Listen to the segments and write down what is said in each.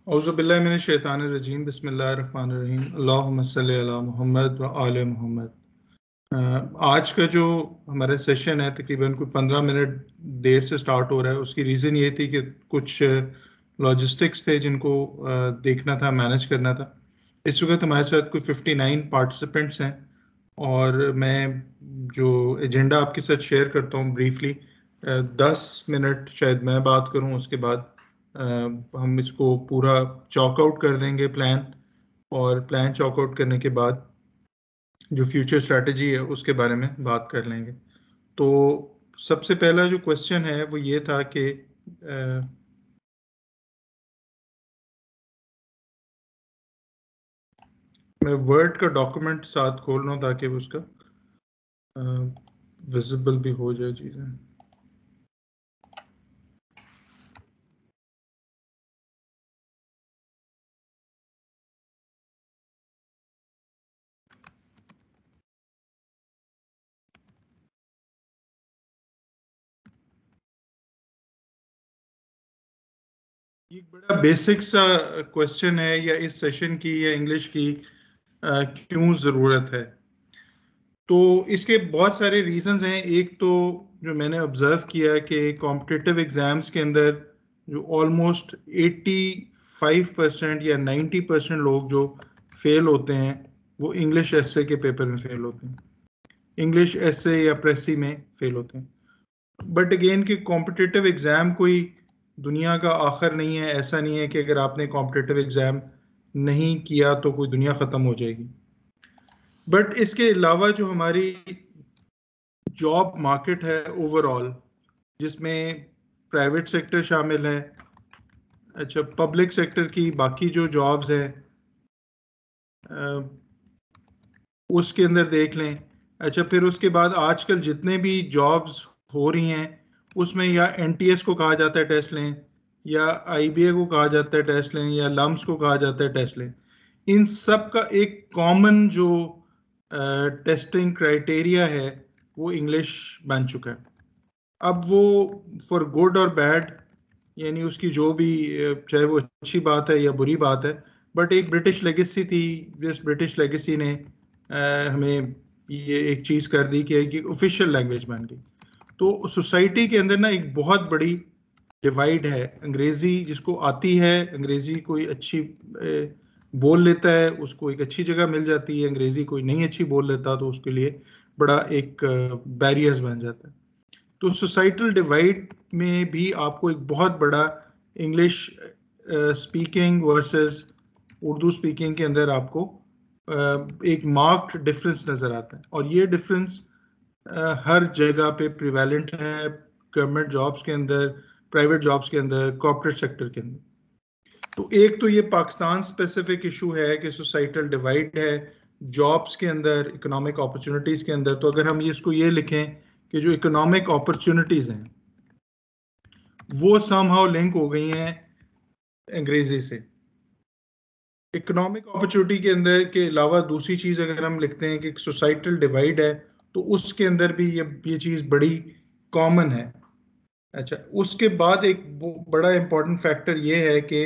औज़ुबिल्लाहिमिनश्शैतानिर्रजीम बिस्मिल्लाहिर्रहमानिर्रहीम अल्लाहुम्मा सल्लि अला मुहम्मद व आले मुहम्मद। आज का जो हमारा सेशन है तकरीबन कोई 15 मिनट देर से स्टार्ट हो रहा है। उसकी रीज़न ये थी कि कुछ लॉजिस्टिक्स थे जिनको देखना था, मैनेज करना था। इस वक्त हमारे साथ कोई 59 पार्टिसिपेंट्स हैं और मैं जो एजेंडा आपके साथ शेयर करता हूँ ब्रीफली, 10 मिनट शायद मैं बात करूँ, उसके बाद हम इसको पूरा चॉक आउट कर देंगे प्लान, और प्लान चॉक आउट करने के बाद जो फ्यूचर स्ट्रेटजी है उसके बारे में बात कर लेंगे। तो सबसे पहला जो क्वेश्चन है वो ये था कि मैं वर्ड का डॉक्यूमेंट साथ खोल रहा हूँ ताकि उसका विजिबल भी हो जाए चीज़ें। एक बड़ा बेसिक सा क्वेश्चन है या इस सेशन की या इंग्लिश की क्यों ज़रूरत है। तो इसके बहुत सारे रीजंस हैं। एक तो जो मैंने ऑब्जर्व किया कि कॉम्पिटिटिव एग्जाम्स के अंदर जो ऑलमोस्ट 85% या 90% लोग जो फेल होते हैं वो इंग्लिश एसे के पेपर में फेल होते हैं, इंग्लिश एसे या प्रेसी में फेल होते हैं। बट अगेन कि कॉम्पिटिटिव एग्ज़ाम कोई दुनिया का आखिर नहीं है। ऐसा नहीं है कि अगर आपने कॉम्पिटिटिव एग्ज़ाम नहीं किया तो कोई दुनिया ख़त्म हो जाएगी। बट इसके अलावा जो हमारी जॉब मार्केट है ओवरऑल, जिसमें प्राइवेट सेक्टर शामिल है, अच्छा पब्लिक सेक्टर की बाकी जो जॉब्स हैं उसके अंदर देख लें। अच्छा फिर उसके बाद आजकल जितने भी जॉब्स हो रही हैं उसमें या एनटीएस को कहा जाता है टेस्ट लें, या आईबीए को कहा जाता है टेस्ट लें, या लम्स को कहा जाता है टेस्ट लें। इन सब का एक कॉमन जो टेस्टिंग क्राइटेरिया है वो इंग्लिश बन चुका है। अब वो फॉर गुड और बैड, यानी उसकी जो भी चाहे वो अच्छी बात है या बुरी बात है, बट एक ब्रिटिश लेगेसी थी जिस ब्रिटिश लेगेसी ने हमें ये एक चीज़ कर दी कि ऑफिशियल लैंग्वेज बन गई। तो सोसाइटी के अंदर ना एक बहुत बड़ी डिवाइड है। अंग्रेज़ी जिसको आती है, अंग्रेज़ी कोई अच्छी बोल लेता है उसको एक अच्छी जगह मिल जाती है, अंग्रेज़ी कोई नहीं अच्छी बोल लेता तो उसके लिए बड़ा एक बैरियर्स बन जाता है। तो सोसाइटल डिवाइड में भी आपको एक बहुत बड़ा English speaking versus Urdu speaking के अंदर आपको एक मार्क्ड डिफरेंस नज़र आता है। और ये डिफरेंस हर जगह पे प्रिवेलेंट है, गवर्नमेंट जॉब्स के अंदर, प्राइवेट जॉब्स के अंदर, कॉर्पोरेट सेक्टर के अंदर। तो एक तो ये पाकिस्तान स्पेसिफिक इशू है कि सोसाइटल डिवाइड है जॉब्स के अंदर, इकोनॉमिक अपॉर्चुनिटीज़ के अंदर। तो अगर हम इसको ये लिखें कि जो इकोनॉमिक अपॉर्चुनिटीज़ हैं वो समहाउ लिंक हो गई हैं अंग्रेजी से। इकोनॉमिक अपॉर्चुनिटी के अंदर के अलावा दूसरी चीज़ अगर हम लिखते हैं कि सोसाइटल डिवाइड है तो उसके अंदर भी ये चीज़ बड़ी कॉमन है। अच्छा उसके बाद एक बड़ा इंपॉर्टेंट फैक्टर ये है कि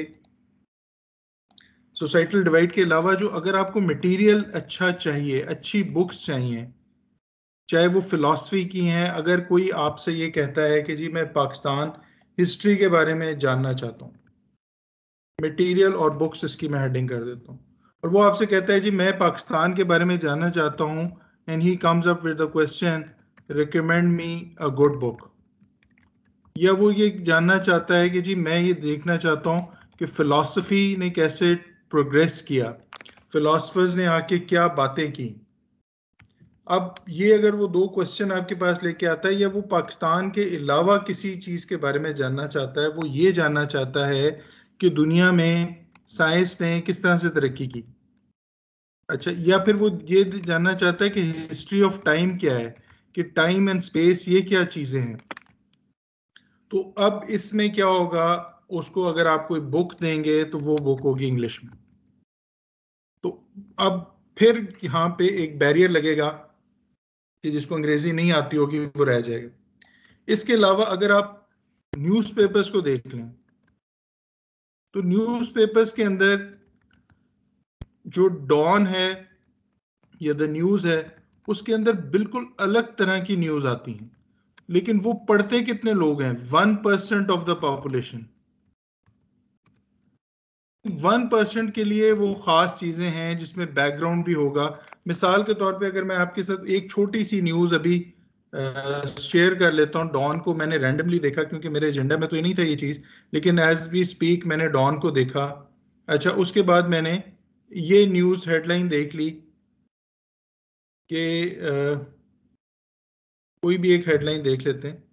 सोसाइटल डिवाइड के अलावा जो अगर आपको मटेरियल अच्छा चाहिए, अच्छी बुक्स चाहिए, चाहे वो फिलॉसफी की हैं, अगर कोई आपसे ये कहता है कि जी मैं पाकिस्तान हिस्ट्री के बारे में जानना चाहता हूँ, मटेरियल और बुक्स इसकी मैं हेडिंग कर देता हूँ, और वो आपसे कहता है जी मैं पाकिस्तान के बारे में जानना चाहता हूँ, and he comes up with the question recommend me a good book, या वो ये जानना चाहता है कि जी मैं ये देखना चाहता हूँ कि फ़िलासफ़ी ने कैसे प्रोग्रेस किया, फ़िलासफ़र्स ने आके क्या बातें की। अब ये अगर वो दो क्वेश्चन आपके पास लेके आता है, या वो पाकिस्तान के अलावा किसी चीज़ के बारे में जानना चाहता है, वो ये जानना चाहता है कि दुनिया में साइंस ने किस तरह से तरक्की की, अच्छा, या फिर वो ये जानना चाहता है कि हिस्ट्री ऑफ टाइम क्या है, कि टाइम एंड स्पेस ये क्या चीज़ें हैं। तो अब इसमें क्या होगा, उसको अगर आप कोई बुक देंगे तो वो बुक होगी इंग्लिश में। तो अब फिर यहाँ पे एक बैरियर लगेगा कि जिसको अंग्रेजी नहीं आती होगी वो रह जाएगा। इसके अलावा अगर आप न्यूज़पेपर्स को देख लें तो न्यूज़पेपर्स के अंदर जो डॉन है या द न्यूज़ है, उसके अंदर बिल्कुल अलग तरह की न्यूज़ आती हैं, लेकिन वो पढ़ते कितने लोग हैं? 1% ऑफ द पॉपुलेशन। 1% के लिए वो खास चीजें हैं जिसमें बैकग्राउंड भी होगा। मिसाल के तौर पे अगर मैं आपके साथ एक छोटी सी न्यूज अभी शेयर कर लेता हूँ। डॉन को मैंने रैंडमली देखा क्योंकि मेरे एजेंडा में तो ये नहीं था ये चीज, लेकिन एज वी स्पीक मैंने डॉन को देखा। अच्छा, उसके बाद मैंने ये न्यूज हेडलाइन देख ली कि कोई भी एक हेडलाइन देख लेते हैं।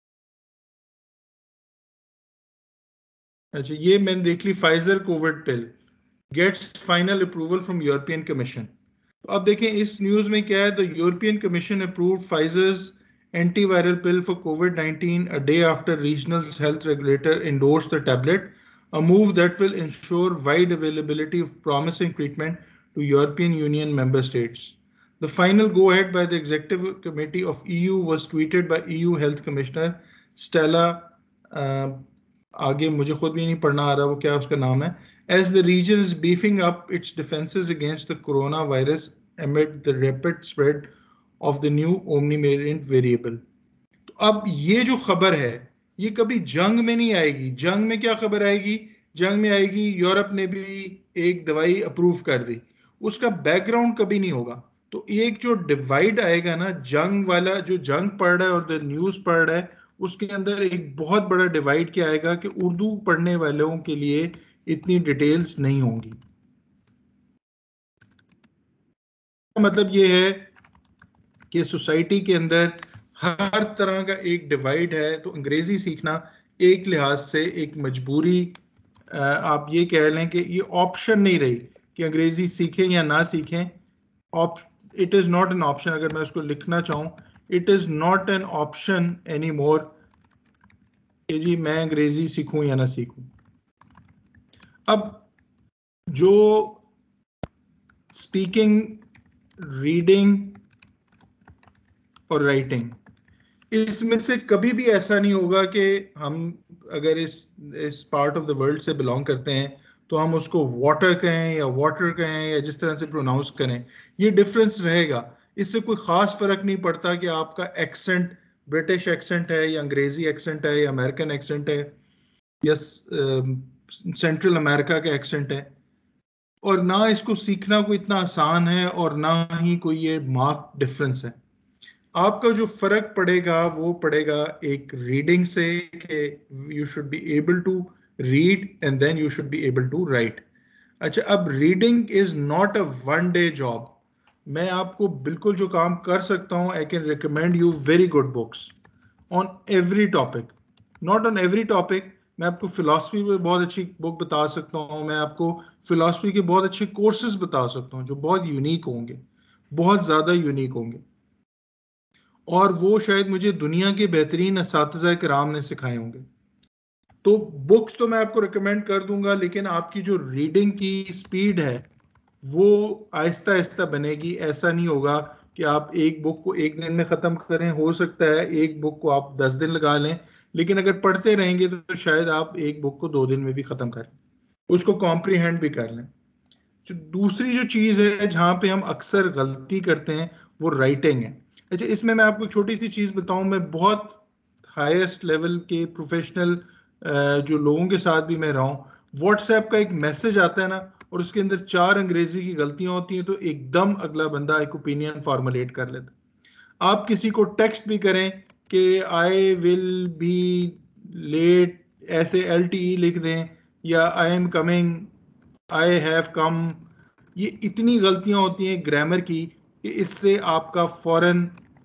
अच्छा, ये मैंने देख ली, Pfizer Covid pill gets final approval from European commission. तो अब देखें इस न्यूज में क्या है। The European commission approved Pfizer's antiviral pill for Covid 19 a day after regional health regulator endorsed the tablet, a move that will ensure wide availability of promising treatment to European Union member states. The final go-ahead by the Executive Committee of EU was tweeted by EU Health Commissioner Stella, uh, आगे मुझे खुद भी नहीं पढ़ना आ रहा वो क्या उसका नाम है, as the region is beefing up its defenses against the coronavirus amid the rapid spread of the new omni variable. तो अब ये जो खबर है ये कभी जंग में नहीं आएगी। जंग में क्या खबर आएगी? जंग में आएगी यूरोप ने भी एक दवाई अप्रूव कर दी, उसका बैकग्राउंड कभी नहीं होगा। तो एक जो डिवाइड आएगा ना, जंग वाला, जो जंग पढ़ रहा है और द न्यूज पढ़ रहा है, उसके अंदर एक बहुत बड़ा डिवाइड क्या आएगा कि उर्दू पढ़ने वालों के लिए इतनी डिटेल्स नहीं होंगी। मतलब ये है कि सोसाइटी के अंदर हर तरह का एक डिवाइड है। तो अंग्रेजी सीखना एक लिहाज से एक मजबूरी, आप ये कह लें कि ये ऑप्शन नहीं रही कि अंग्रेजी सीखें या ना सीखें। It is not an option. अगर मैं उसको लिखना चाहूँ, it is not an option any more कि जी मैं अंग्रेजी सीखूं या ना सीखूं। अब जो स्पीकिंग, रीडिंग और राइटिंग, इसमें से कभी भी ऐसा नहीं होगा कि हम अगर इस पार्ट ऑफ द वर्ल्ड से बिलोंग करते हैं तो हम उसको वाटर कहें या वाटर कहें या जिस तरह से प्रोनाउंस करें, ये डिफरेंस रहेगा। इससे कोई ख़ास फ़र्क नहीं पड़ता कि आपका एक्सेंट ब्रिटिश एक्सेंट है या अंग्रेज़ी एक्सेंट है या अमेरिकन एक्सेंट है या सेंट्रल अमेरिका का एक्सेंट है। और ना इसको सीखना कोई इतना आसान है और ना ही कोई ये मार्क डिफरेंस है। आपका जो फर्क पड़ेगा वो पड़ेगा एक रीडिंग से कि you should be able to read and then you should be able to write. अच्छा, अब reading is not a one day job. मैं आपको बिल्कुल जो काम कर सकता हूँ, I can recommend you very good books on every topic. Not on every topic, मैं आपको फिलॉसफी में बहुत अच्छी बुक बता सकता हूँ, मैं आपको फिलॉसफी के बहुत अच्छे कोर्सेज बता सकता हूँ जो बहुत यूनिक होंगे, बहुत ज़्यादा यूनिक होंगे, और वो शायद मुझे दुनिया के बेहतरीन असातिज़ा किराम ने सिखाए होंगे। तो बुक्स तो मैं आपको रिकमेंड कर दूंगा, लेकिन आपकी जो रीडिंग की स्पीड है वो आहिस्ता आहिस्ता बनेगी। ऐसा नहीं होगा कि आप एक बुक को एक दिन में ख़त्म करें। हो सकता है एक बुक को आप 10 दिन लगा लें, लेकिन अगर पढ़ते रहेंगे तो शायद आप एक बुक को 2 दिन में भी ख़त्म करें, उसको कॉम्प्रीहेंड भी कर लें। जो दूसरी जो चीज़ है जहाँ पे हम अक्सर गलती करते हैं वो राइटिंग है। अच्छा, इसमें मैं आपको छोटी सी चीज़ बताऊं। मैं बहुत हाईएस्ट लेवल के प्रोफेशनल जो लोगों के साथ भी मैं रहा हूँ, व्हाट्सएप का एक मैसेज आता है ना और उसके अंदर 4 अंग्रेजी की गलतियां होती हैं तो एकदम अगला बंदा एक ओपिनियन फॉर्मुलेट कर लेता है। आप किसी को टेक्स्ट भी करें कि आई विल बी लेट, ऐसे एल टी ई लिख दें, या I am coming, I have come, ये इतनी गलतियां होती हैं ग्रामर की कि इससे आपका फौरन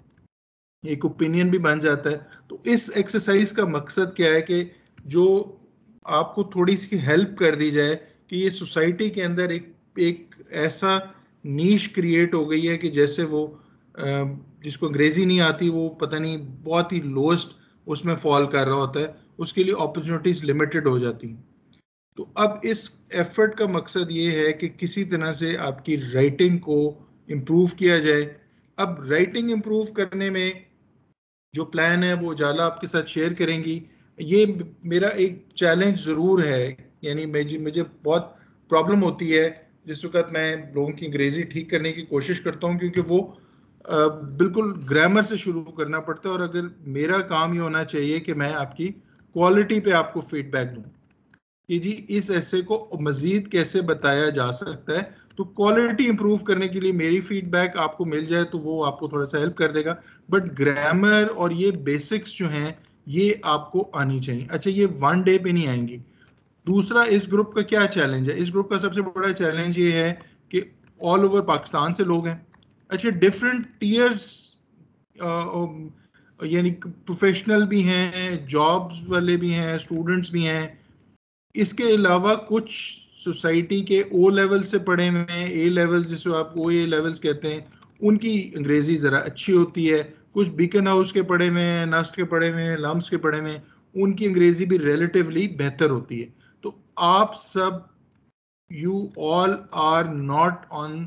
एक ओपिनियन भी बन जाता है। तो इस एक्सरसाइज का मकसद क्या है कि जो आपको थोड़ी सी हेल्प कर दी जाए कि ये सोसाइटी के अंदर एक ऐसा नीश क्रिएट हो गई है कि जैसे वो जिसको अंग्रेजी नहीं आती वो पता नहीं बहुत ही लोएस्ट उसमें फॉल कर रहा होता है, उसके लिए अपॉर्चुनिटीज लिमिटेड हो जाती हैं। तो अब इस एफर्ट का मकसद ये है कि किसी तरह से आपकी राइटिंग को इम्प्रूव किया जाए। अब राइटिंग इम्प्रूव करने में जो प्लान है वो उजाला आपके साथ शेयर करेंगी। ये मेरा एक चैलेंज ज़रूर है, यानी मुझे बहुत प्रॉब्लम होती है जिस वक्त मैं लोगों की अंग्रेजी ठीक करने की कोशिश करता हूँ, क्योंकि वो बिल्कुल ग्रामर से शुरू करना पड़ता है। और अगर मेरा काम ये होना चाहिए कि मैं आपकी क्वालिटी पे आपको फीडबैक दूं कि जी इस ऐसे को मजीद कैसे बताया जा सकता है, तो क्वालिटी इंप्रूव करने के लिए मेरी फीडबैक आपको मिल जाए तो वो आपको थोड़ा सा हेल्प कर देगा। बट ग्रामर और ये बेसिक्स जो हैं ये आपको आनी चाहिए। अच्छा, ये वन डे पे नहीं आएंगी। दूसरा, इस ग्रुप का क्या चैलेंज है? इस ग्रुप का सबसे बड़ा चैलेंज ये है कि ऑल ओवर पाकिस्तान से लोग हैं। अच्छा, डिफरेंट टीयर्स, यानी प्रोफेशनल भी हैं, जॉब्स वाले भी हैं, स्टूडेंट्स भी हैं। इसके अलावा कुछ सोसाइटी के ओ लेवल से पढ़े हुए हैं, ए लेवल जिसको आप ओ ए लेवल्स कहते हैं, उनकी अंग्रेजी ज़रा अच्छी होती है। कुछ बीकन हाउस के पढ़े हुए हैं, नस्ट के पढ़े हुए हैं, लम्स के पढ़े हुए हैं, उनकी अंग्रेजी भी रिलेटिवली बेहतर होती है। तो आप सब, you all are not on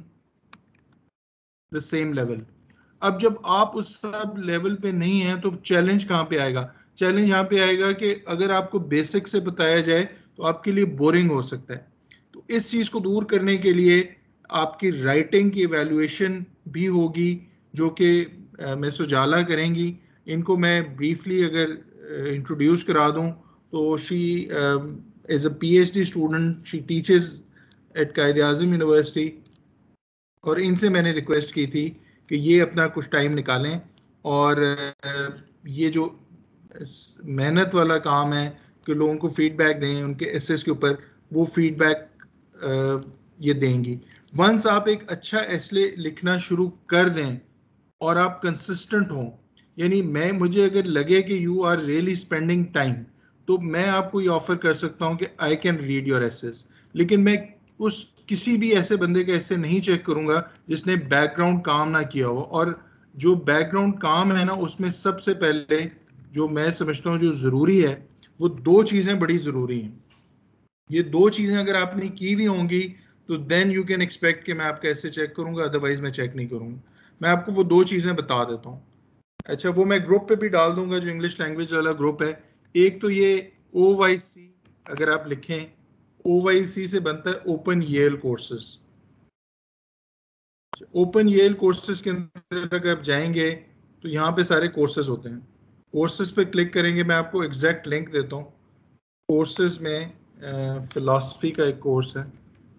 the same level. अब जब आप उस सब लेवल पे नहीं हैं तो चैलेंज कहाँ पे आएगा? चैलेंज यहाँ पे आएगा कि अगर आपको बेसिक से बताया जाए तो आपके लिए बोरिंग हो सकता है। तो इस चीज़ को दूर करने के लिए आपकी राइटिंग की एवेल्युएशन भी होगी, जो कि मिस उजाला करेंगी। इनको मैं ब्रीफली अगर इंट्रोड्यूस करा दूं तो she is a PhD student, she teaches at Quaid Azam university. और इनसे मैंने रिक्वेस्ट की थी कि ये अपना कुछ टाइम निकालें और ये जो मेहनत वाला काम है कि लोगों को फीडबैक दें उनके एसेस के ऊपर, वो फीडबैक ये देंगी। वंस आप एक अच्छा एसे लिखना शुरू कर दें और आप कंसिस्टेंट हों, यानी मुझे अगर लगे कि you are really spending time, तो मैं आपको ये ऑफर कर सकता हूँ कि I can read your essays. लेकिन मैं उस किसी भी ऐसे बंदे का ऐसे नहीं चेक करूंगा जिसने बैकग्राउंड काम ना किया हो। और जो बैकग्राउंड काम है ना, उसमें सबसे पहले जो मैं समझता हूँ जो ज़रूरी है, वो दो चीज़ें बड़ी ज़रूरी हैं। ये दो चीज़ें अगर आपने की हुई होंगी तो देन यू कैन एक्सपेक्ट कि मैं आपका ऐसे चेक करूंगा, अदरवाइज मैं चेक नहीं करूंगा। मैं आपको वो दो चीज़ें बता देता हूँ। अच्छा, वो मैं ग्रुप पे भी डाल दूंगा, जो इंग्लिश लैंग्वेज वाला ग्रुप है। एक तो ये OYC, अगर आप लिखें, OYC से बनता है open Yale courses. Open Yale courses के अंदर अगर आप जाएंगे तो यहाँ पे सारे कोर्सेज होते हैं। कोर्सेज पे क्लिक करेंगे, मैं आपको एग्जैक्ट लिंक देता हूँ। कोर्सेज में फिलॉसफी का एक कोर्स है।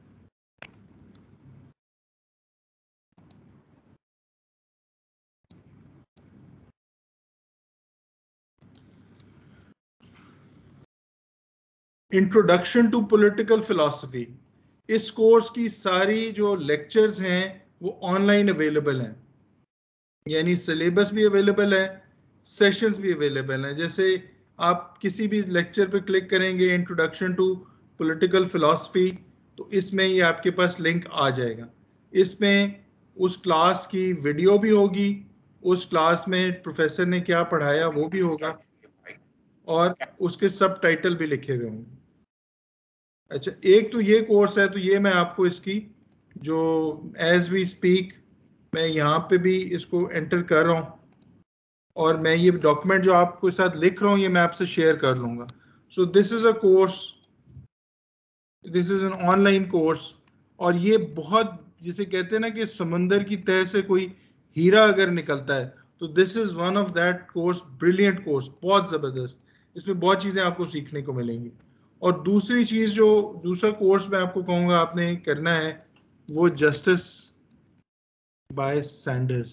Introduction to political philosophy. इस कोर्स की सारी जो लेक्चर्स हैं वो ऑनलाइन अवेलेबल हैं, यानी सिलेबस भी अवेलेबल है, सेशंस भी अवेलेबल हैं। जैसे आप किसी भी लेक्चर पे क्लिक करेंगे, इंट्रोडक्शन टू पॉलिटिकल फिलॉसफी, तो इसमें ये आपके पास लिंक आ जाएगा। इसमें उस क्लास की वीडियो भी होगी, उस क्लास में प्रोफेसर ने क्या पढ़ाया वो भी होगा, और उसके सब टाइटल भी लिखे हुए होंगे। अच्छा, एक तो ये कोर्स है, तो ये मैं आपको इसकी जो एज वी स्पीक मैं यहाँ पे भी इसको एंटर कर रहा हूँ, और मैं ये डॉक्यूमेंट जो आपको साथ लिख रहा हूँ ये मैं आपसे शेयर कर लूँगा। So this is a course, this is an online course. और ये बहुत, जिसे कहते हैं ना कि समंदर की तह से कोई हीरा अगर निकलता है, तो this is one of that course. Brilliant course, बहुत ज़बरदस्त। इसमें बहुत चीज़ें आपको सीखने को मिलेंगी। और दूसरी चीज़, जो दूसरा कोर्स मैं आपको कहूँगा आपने करना है, वो जस्टिस बाय सैंडर्स।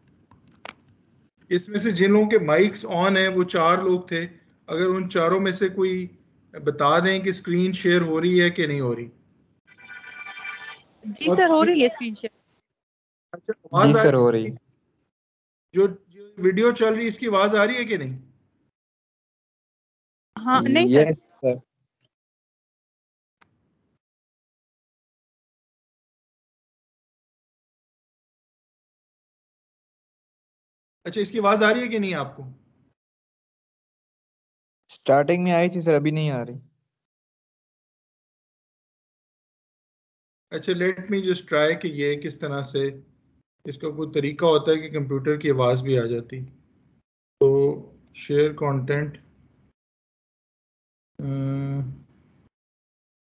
इसमें से जिन लोगों के माइक्स ऑन है वो 4 लोग थे। अगर उन चारों में से कोई बता दें कि स्क्रीन शेयर हो रही है कि नहीं हो रही। जी सर, हो रही है स्क्रीन शेयर। अच्छा, जी आवाज आ सर, हो रही रही। है? जो वीडियो चल रही है इसकी आवाज आ रही है कि नहीं? हाँ, नहीं सर। Yes sir. अच्छा, इसकी आवाज आ रही है कि नहीं आपको? स्टार्टिंग में आई थी सर, अभी नहीं आ रही। अच्छा, लेट मी जस्ट ट्राई कि ये किस तरह से, इसका कोई तरीका होता है कि कंप्यूटर की आवाज भी आ जाती। तो शेयर कंटेंट,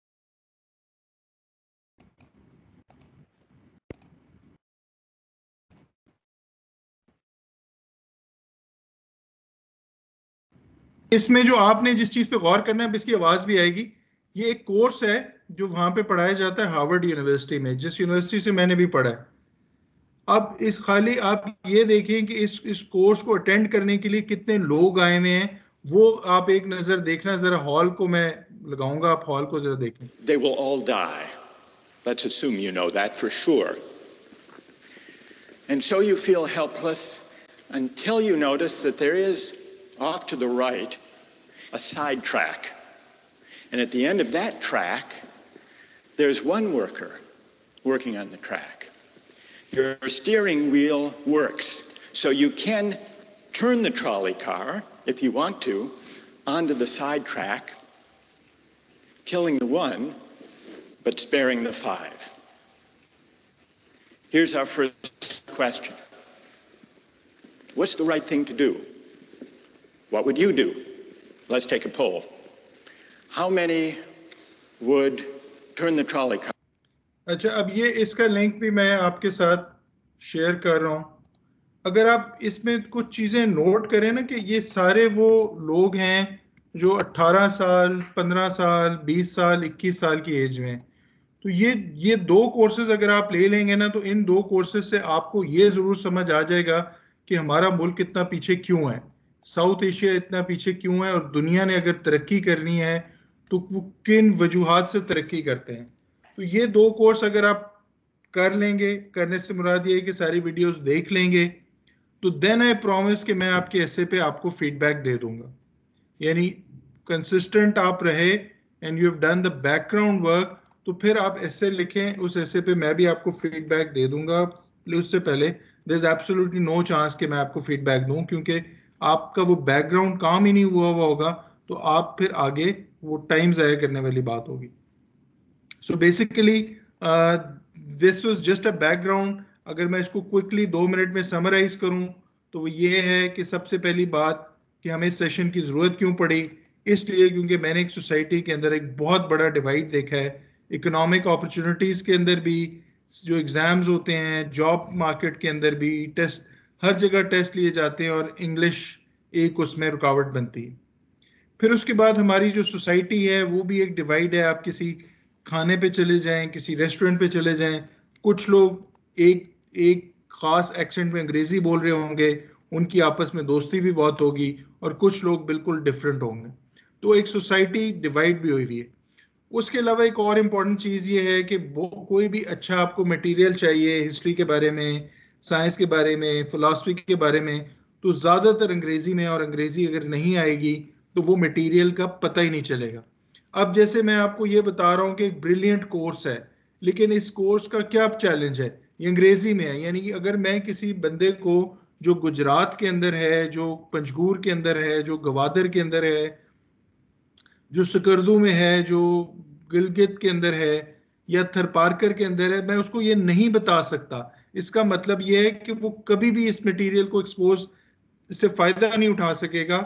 इसमें जो आपने जिस चीज पे गौर करना है, अब इसकी आवाज भी आएगी, ये एक कोर्स है जो वहां पे पढ़ाया जाता है हार्वर्ड यूनिवर्सिटी में, जिस यूनिवर्सिटी से मैंने भी पढ़ा है। अब इस खाली आप ये देखें कि इस कोर्स को अटेंड करने के लिए कितने लोग आए हुए हैं, वो आप एक नजर देखना। जरा हॉल को मैं लगाऊंगा, आप हॉल को जरा देखें। They will all die. Let's assume you know that for sure. And so you feel helpless until you notice that there is, off to the right, a side track. And at the end of that track, there's one worker working on the track. Your steering wheel works, so you can turn the trolley car, if you want to, onto the side track, killing the one, but sparing the five. Here's our first question. What's the right thing to do? What would you do? Let's take a poll. How many would turn the trolley car? अच्छा, अब ये इसका link भी मैं आपके साथ share कर रहा हूँ। अगर आप इसमें कुछ चीज़ें नोट करें ना, कि ये सारे वो लोग हैं जो 18 साल, 15 साल, 20 साल, 21 साल की एज में। तो ये दो कोर्सेज अगर आप ले लेंगे ना, तो इन दो कोर्सेज से आपको ये ज़रूर समझ आ जाएगा कि हमारा मुल्क इतना पीछे क्यों है, साउथ एशिया इतना पीछे क्यों है, और दुनिया ने अगर तरक्की करनी है तो वो किन वजूहात से तरक्की करते हैं। तो ये दो कोर्स अगर आप कर लेंगे, करने से मुराद ये है कि सारी वीडियोस देख लेंगे, तो देन आई प्रॉमिस कि मैं आपके ऐसे पे आपको फीडबैक दे दूंगा। यानी कंसिस्टेंट आप रहे and you have done the background work, तो फिर आप ऐसे लिखें, उस ऐसे पे मैं भी आपको फीडबैक दे दूंगा। उससे पहले there is absolutely no chance कि मैं आपको फीडबैक दूं, क्योंकि आपका वो बैकग्राउंड काम ही नहीं हुआ होगा, तो आप फिर आगे वो टाइम ज़ाया करने वाली बात होगी। So basically this was just a background. अगर मैं इसको क्विकली 2 मिनट में समराइज करूं, तो वो ये है कि सबसे पहली बात कि हमें इस सेशन की ज़रूरत क्यों पड़ी, इसलिए क्योंकि मैंने एक सोसाइटी के अंदर एक बहुत बड़ा डिवाइड देखा है। इकोनॉमिक अपॉर्चुनिटीज़ के अंदर भी, जो एग्ज़ाम्स होते हैं, जॉब मार्केट के अंदर भी टेस्ट, हर जगह टेस्ट लिए जाते हैं और इंग्लिश एक उसमें रुकावट बनती है। फिर उसके बाद हमारी जो सोसाइटी है वो भी एक डिवाइड है। आप किसी खाने पे चले जाएं, किसी रेस्टोरेंट पे चले जाएं, कुछ लोग एक एक खास एक्सेंट में अंग्रेजी बोल रहे होंगे, उनकी आपस में दोस्ती भी बहुत होगी, और कुछ लोग बिल्कुल डिफरेंट होंगे। तो एक सोसाइटी डिवाइड भी हुई हुई है। उसके अलावा एक और इम्पॉर्टेंट चीज़ ये है कि कोई भी अच्छा आपको मटेरियल चाहिए हिस्ट्री के बारे में, साइंस के बारे में, फिलॉसफी के बारे में, तो ज़्यादातर अंग्रेज़ी में, और अंग्रेज़ी अगर नहीं आएगी तो वो मटेरियल का पता ही नहीं चलेगा। अब जैसे मैं आपको ये बता रहा हूँ कि एक ब्रिलियंट कोर्स है, लेकिन इस कोर्स का क्या चैलेंज है, ये अंग्रेज़ी में है। यानी कि अगर मैं किसी बंदे को जो गुजरात के अंदर है, जो पंजगूर के अंदर है, जो गवादर के अंदर है, जो सकरदू में है, जो गिलगित के अंदर है, या थरपारकर के अंदर है, मैं उसको ये नहीं बता सकता। इसका मतलब ये है कि वो कभी भी इस मटेरियल को एक्सपोज, इससे फायदा नहीं उठा सकेगा,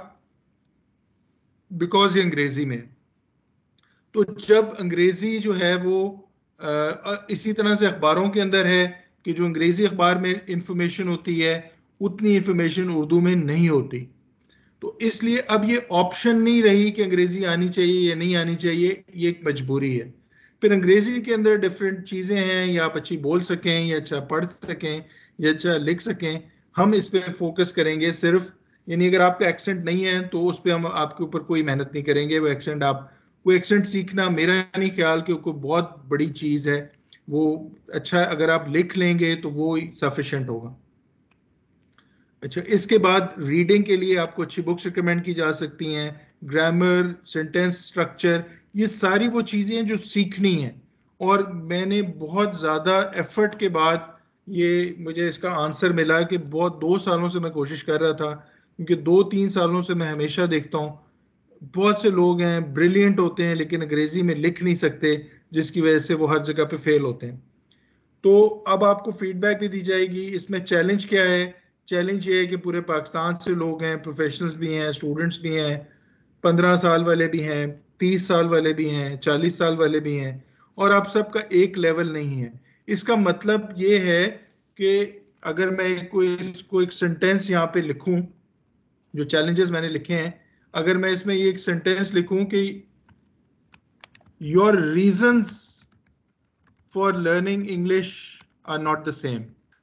बिकॉज ये अंग्रेजी में। तो जब अंग्रेजी जो है वो इसी तरह से अखबारों के अंदर है कि जो अंग्रेजी अखबार में इंफॉर्मेशन होती है उतनी इंफॉर्मेशन उर्दू में नहीं होती। तो इसलिए अब ये ऑप्शन नहीं रही कि अंग्रेजी आनी चाहिए या नहीं आनी चाहिए, ये एक मजबूरी है। फिर अंग्रेजी के अंदर डिफरेंट चीज़ें हैं, या आप अच्छी बोल सकें, या अच्छा पढ़ सकें, या अच्छा लिख सकें। हम इस पर फोकस करेंगे सिर्फ। यानी अगर आपका एक्सेंट नहीं है तो उस पर हम आपके ऊपर कोई मेहनत नहीं करेंगे। वो एक्सेंट, आप कोई एक्सेंट सीखना मेरा नहीं ख्याल कि कोई बहुत बड़ी चीज़ है। वो अच्छा अगर आप लिख लेंगे तो वो सफिशेंट होगा। अच्छा, इसके बाद रीडिंग के लिए आपको अच्छी बुक्स रिकमेंड की जा सकती हैं। ग्रामर, सेंटेंस स्ट्रक्चर, ये सारी वो चीज़ें जो सीखनी हैं। और मैंने बहुत ज़्यादा एफर्ट के बाद ये मुझे इसका आंसर मिला कि बहुत 2 सालों से मैं कोशिश कर रहा था, क्योंकि 2-3 सालों से मैं हमेशा देखता हूँ बहुत से लोग हैं ब्रिलियंट होते हैं लेकिन अंग्रेजी में लिख नहीं सकते, जिसकी वजह से वो हर जगह पे फेल होते हैं। तो अब आपको फीडबैक भी दी जाएगी। इसमें चैलेंज क्या है? चैलेंज ये है कि पूरे पाकिस्तान से लोग हैं, प्रोफेशनल्स भी हैं, स्टूडेंट्स भी हैं, 15 साल वाले भी हैं, 30 साल वाले भी हैं, 40 साल वाले भी हैं, और आप सबका एक लेवल नहीं है। इसका मतलब ये है कि अगर मैं कोई एक सेंटेंस यहाँ पे लिखूं, जो चैलेंजेस मैंने लिखे हैं, अगर मैं इसमें ये एक सेंटेंस लिखूं कि your reasons for learning English are not the same,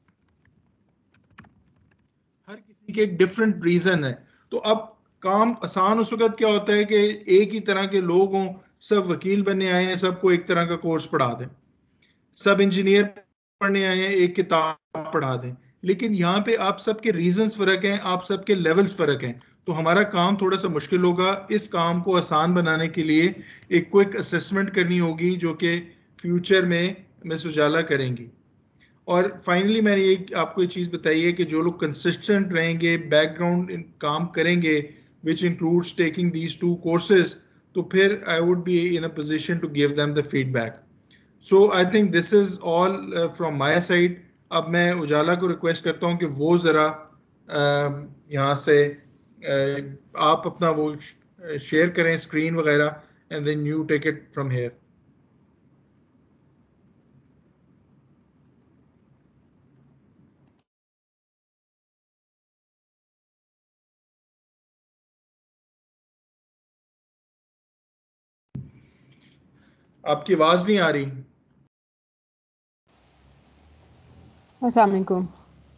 हर किसी के एक डिफरेंट रीजन है। तो अब काम आसान उस वक्त क्या होता है कि एक ही तरह के लोग हों, सब वकील बनने आए हैं, सबको एक तरह का कोर्स पढ़ा दें, सब इंजीनियर पढ़ने आए हैं, एक किताब पढ़ा दें। लेकिन यहाँ पे आप सबके रीजंस फर्क हैं, आप सबके लेवल्स फर्क हैं, तो हमारा काम थोड़ा सा मुश्किल होगा। इस काम को आसान बनाने के लिए एक क्विक असेसमेंट करनी होगी जो कि फ्यूचर में मिस उजाला करेंगी। और फाइनली मैंने ये आपको एक चीज़ बताई है कि जो लोग कंसिस्टेंट रहेंगे, बैकग्राउंड काम करेंगे, which includes taking these 2 courses, तो फिर I would be in a position to give them the feedback. So I think this is all from my side. अब मैं उजाला को रिक्वेस्ट करता हूँ कि वो ज़रा यहाँ से आप अपना वो शेयर करें स्क्रीन वगैरह, and then you take it from here. आपकी आवाज़ नहीं आ रही। अस्सलाम वालेकुम।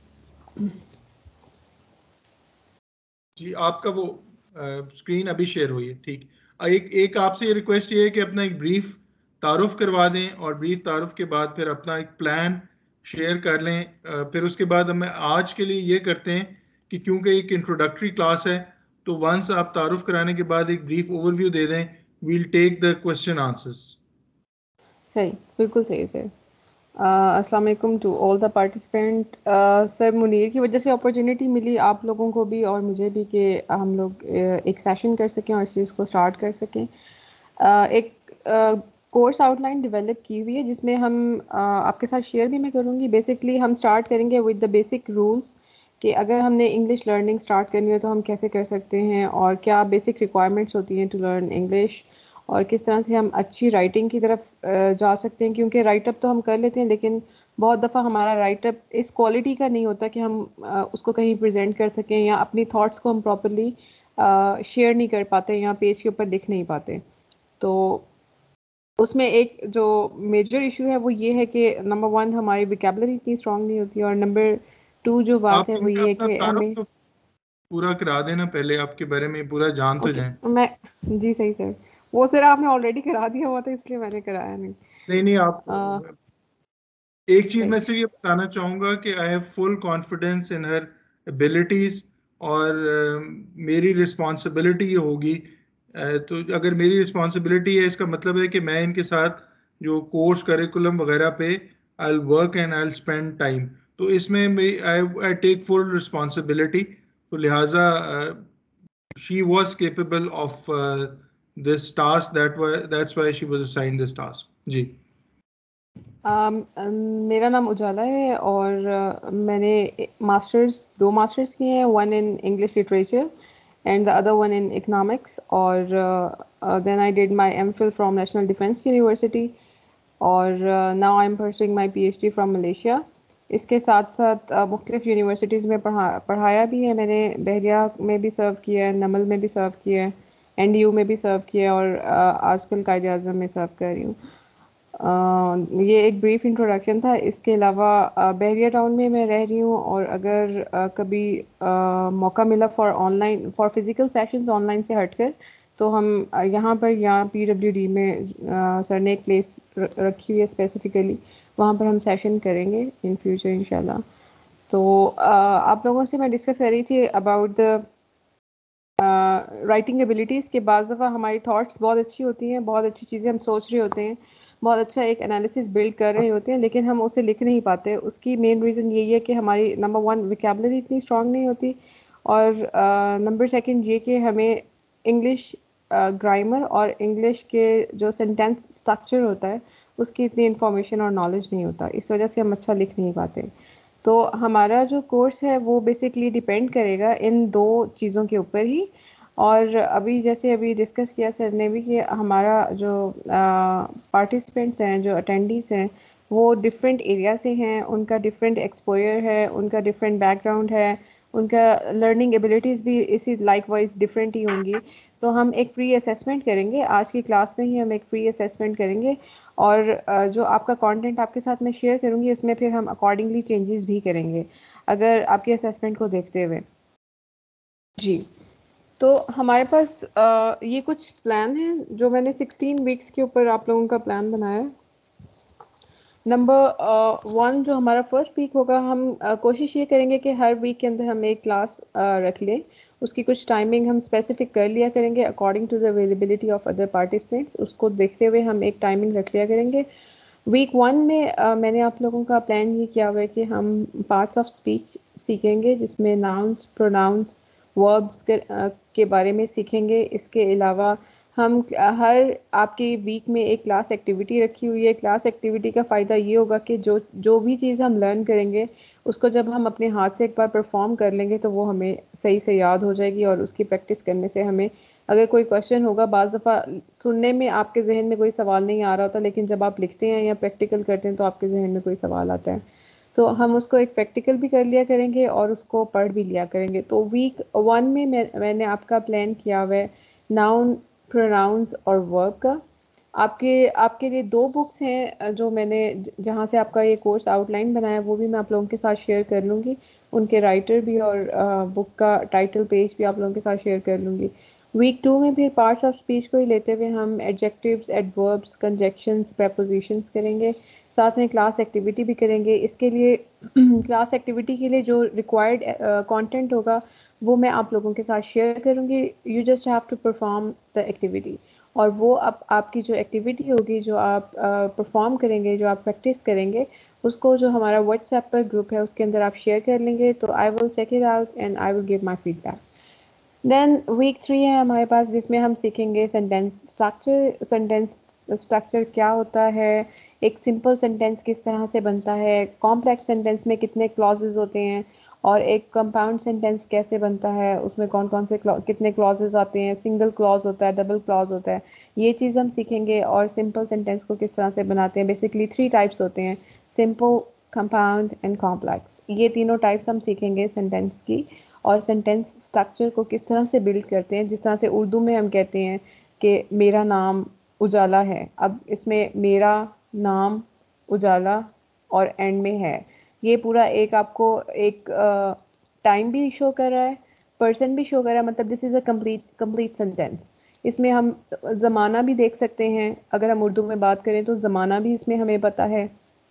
जी, आपका वो स्क्रीन अभी शेयर हुई है, ठीक। एक आपसे ये रिक्वेस्ट ये है कि अपना एक ब्रीफ तारुफ करवा दें, और ब्रीफ तारुफ के बाद फिर अपना एक प्लान शेयर कर लें। फिर उसके बाद हम आज के लिए ये करते हैं कि क्योंकि एक इंट्रोडक्टरी क्लास है, तो वंस आप तारुफ कराने के बाद एक ब्रीफ ओवरव्यू दे दें, we'll take the question answers. सही, बिल्कुल सही सर। अस्सलाम वालेकुम to all the participant. Sir, Munir की वजह से अपॉर्चुनिटी मिली आप लोगों को भी और मुझे भी कि हम लोग एक सेशन कर सकें और इस चीज़ को स्टार्ट कर सकें। एक कोर्स आउटलाइन डेवलप की हुई है जिसमें हम आपके साथ शेयर भी मैं करूँगी। बेसिकली हम स्टार्ट करेंगे विद द बेसिक रूल्स कि अगर हमने इंग्लिश लर्निंग स्टार्ट करनी हो तो हम कैसे कर सकते हैं, और क्या बेसिक रिक्वायरमेंट्स होती हैं टू लर्न इंग्लिश, और किस तरह से हम अच्छी राइटिंग की तरफ जा सकते हैं। क्योंकि राइटअप तो हम कर लेते हैं, लेकिन बहुत दफ़ा हमारा राइटअप इस क्वालिटी का नहीं होता कि हम उसको कहीं प्रेजेंट कर सकें, या अपनी थॉट्स को हम प्रॉपरली शेयर नहीं कर पाते या पेज के ऊपर लिख नहीं पाते। तो उसमें एक जो मेजर इशू है वो ये है कि नंबर 1 हमारी विकेबलरी इतनी स्ट्रांग नहीं होती, और नंबर 2 जो बात आप है वो इनका ये है अपना कि तारुफ हमें तो पूरा करा देना, पहले आपके बारे में पूरा जान तो ओके जाएं। मैं जी सही सर, वो सर आपने ऑलरेडी करा दिया हुआ था इसलिए मैंने कराया नहीं। नहीं नहीं, आप आ, एक चीज सही मैं सिर्फ ये बताना चाहूंगा कि I have full confidence in her abilities, और मेरी रिस्पॉन्सिबिलिटी ये होगी। तो अगर मेरी रिस्पॉन्सिबिलिटी है, इसका मतलब है कि मैं इनके साथ जो कोर्स करिकुलम वगैरह पे I will work and I will spend time. तो इसमें आई टेक फुल रिस्पॉन्सिबिलिटी। तो लिहाजा she was capable of this task, that's why she was assigned this task. जी। मेरा नाम उजाला है और मैंने दो मास्टर्स किए हैं, one in English literature and the other one in economics, और then I did my MPhil from National Defence University, और now I am pursuing my PhD from Malaysia. इसके साथ साथ मुख्तलिफ यूनिवर्सिटीज़ में पढ़ाया भी है मैंने। बहरिया में भी सर्व किया है, नमल में भी सर्व किया है, एनडीयू में भी सर्व किया है, और आजकल कायदे आज़म में सर्व कर रही हूँ। ये एक ब्रीफ इंट्रोडक्शन था। इसके अलावा बहरिया टाउन में मैं रह रही हूँ, और अगर कभी मौका मिला फॉर फिज़िकल सेशंस ऑनलाइन से हटकर, तो हम यहाँ पर पीडब्ल्यूडी में सर ने एक प्लेस रखी हुई है स्पेसिफिकली, वहाँ पर हम सेशन करेंगे इन फ्यूचर इंशाल्लाह। तो आप लोगों से मैं डिस्कस कर रही थी अबाउट द राइटिंग एबिलिटीज़ के। बाज़ दफ़ा हमारी थॉट्स बहुत अच्छी होती हैं, बहुत अच्छी चीज़ें हम सोच रहे होते हैं, बहुत अच्छा एक एनालिसिस बिल्ड कर रहे होते हैं, लेकिन हम उसे लिख नहीं पाते। उसकी मेन रीज़न यही है कि हमारी नंबर 1 विकेबलरी इतनी स्ट्रांग नहीं होती, और नंबर 2 ये कि हमें इंग्लिश ग्रामर और इंग्लिश के जो सेंटेंस स्ट्रक्चर होता है उसकी इतनी इन्फॉर्मेशन और नॉलेज नहीं होता। इस वजह से हम अच्छा लिख नहीं पाते। तो हमारा जो कोर्स है वो बेसिकली डिपेंड करेगा इन 2 चीज़ों के ऊपर ही। और अभी डिस्कस किया सर ने भी कि हमारा जो पार्टिसिपेंट्स हैं, जो अटेंडीज़ हैं, वो डिफरेंट एरिया से हैं, उनका डिफरेंट एक्सपोयर है, उनका डिफरेंट बैकग्राउंड है, उनका लर्निंग एबिलिटीज़ भी इसी लाइकवाइज डिफरेंट ही होंगी। तो हम एक प्री असेसमेंट करेंगे, आज की क्लास में ही हम एक प्री असेसमेंट करेंगे और जो आपका कंटेंट आपके साथ मैं शेयर करूँगी उसमें फिर हम अकॉर्डिंगली चेंजेस भी करेंगे अगर आपके असेसमेंट को देखते हुए। जी, तो हमारे पास ये कुछ प्लान है जो मैंने 16 वीक्स के ऊपर आप लोगों का प्लान बनाया है। नंबर 1 जो हमारा फर्स्ट वीक होगा, हम कोशिश ये करेंगे कि हर वीक के अंदर हम एक क्लास रख लें। उसकी कुछ टाइमिंग हम स्पेसिफिक कर लिया करेंगे according to the availability of other participants. उसको देखते हुए हम एक टाइमिंग रख लिया करेंगे। वीक 1 में मैंने आप लोगों का प्लान ये किया हुआ है कि हम पार्ट्स ऑफ स्पीच सीखेंगे जिसमें नाउन्स, प्रोनाउंस, वर्ब्स के बारे में सीखेंगे। इसके अलावा हम हर आपकी वीक में एक क्लास एक्टिविटी रखी हुई है। क्लास एक्टिविटी का फ़ायदा ये होगा कि जो जो भी चीज़ हम लर्न करेंगे उसको जब हम अपने हाथ से एक बार परफॉर्म कर लेंगे तो वो हमें सही से याद हो जाएगी और उसकी प्रैक्टिस करने से हमें अगर कोई क्वेश्चन होगा, बाज़ दफ़ा सुनने में आपके जहन में कोई सवाल नहीं आ रहा होता, लेकिन जब आप लिखते हैं या प्रैक्टिकल करते हैं तो आपके जहन में कोई सवाल आता है। तो हम उसको एक प्रैक्टिकल भी कर लिया करेंगे और उसको पढ़ भी लिया करेंगे। तो वीक 1 में मैंने आपका प्लान किया हुआ है नाउन, प्रोनाउंस और वर्ब का। आपके आपके लिए 2 बुक्स हैं जो मैंने जहाँ से आपका ये कोर्स आउटलाइन बनाया है, वो भी मैं आप लोगों के साथ शेयर कर लूँगी। उनके राइटर भी और बुक का टाइटल पेज भी आप लोगों के साथ शेयर कर लूँगी। वीक 2 में फिर पार्ट्स ऑफ स्पीच को ही लेते हुए हम एडजेक्टिव्स, एडवर्ब्स, कंजक्शंस, प्रेपोजिशंस करेंगे। साथ में क्लास एक्टिविटी भी करेंगे। इसके लिए क्लास एक्टिविटी के लिए जो रिक्वायर्ड कंटेंट होगा वो मैं आप लोगों के साथ शेयर करूँगी। You just have to perform the activity और वो आपकी जो एक्टिविटी होगी, जो आप परफॉर्म करेंगे, जो आप प्रैक्टिस करेंगे, उसको जो हमारा व्हाट्सएप पर ग्रुप है उसके अंदर आप शेयर कर लेंगे। तो I will check it out and I will give my feedback. Then week 3 है हमारे पास जिसमें हम सीखेंगे सेंटेंस स्ट्रक्चर। सेंटेंस स्ट्रक्चर क्या होता है, एक सिंपल सेंटेंस किस तरह से बनता है, कॉम्प्लेक्स सेंटेंस में कितने क्लॉजेज होते हैं और एक कंपाउंड सेंटेंस कैसे बनता है, उसमें कौन कौन से कितने क्लॉजेज आते हैं, सिंगल क्लॉज होता है, डबल क्लॉज होता है, ये चीज़ हम सीखेंगे। और सिंपल सेंटेंस को किस तरह से बनाते हैं, बेसिकली 3 टाइप्स होते हैं, सिंपल, कंपाउंड एंड कॉम्प्लेक्स। ये तीनों टाइप्स हम सीखेंगे सेंटेंस की। और सेंटेंस स्ट्रक्चर को किस तरह से बिल्ड करते हैं, जिस तरह से उर्दू में हम कहते हैं कि मेरा नाम उजाला है। अब इसमें मेरा नाम उजाला और एंड में है, ये पूरा एक आपको एक टाइम भी शो कर रहा है, पर्सन भी शो कर रहा है, मतलब this is a complete sentence. इसमें हम ज़माना भी देख सकते हैं, अगर हम उर्दू में बात करें तो ज़माना भी इसमें हमें पता है,